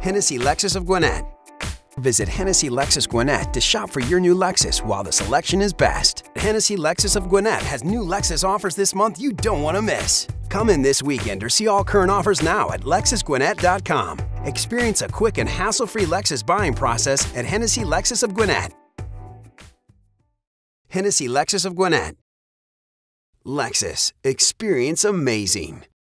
Hennessy Lexus of Gwinnett. Visit Hennessy Lexus Gwinnett to shop for your new Lexus while the selection is best. Hennessy Lexus of Gwinnett has new Lexus offers this month you don't want to miss. Come in this weekend or see all current offers now at LexusGwinnett.com. Experience a quick and hassle-free Lexus buying process at Hennessy Lexus of Gwinnett. Hennessy Lexus of Gwinnett. Lexus. Experience amazing.